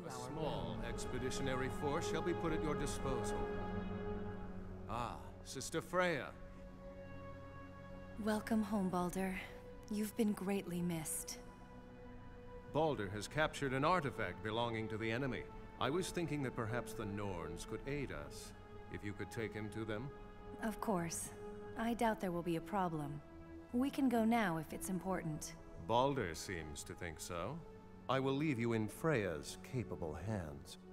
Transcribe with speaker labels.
Speaker 1: A
Speaker 2: our
Speaker 1: small expeditionary force shall be put at your disposal. Ah, Sister Freya.
Speaker 3: Welcome home, Baldur. You've been greatly missed.
Speaker 1: Baldur has captured an artifact belonging to the enemy. I was thinking that perhaps the Norns could aid us. If you could take him to them?
Speaker 3: Of course. I doubt there will be a problem. We can go now if it's important.
Speaker 1: Baldur seems to think so. I will leave you in Freya's capable hands.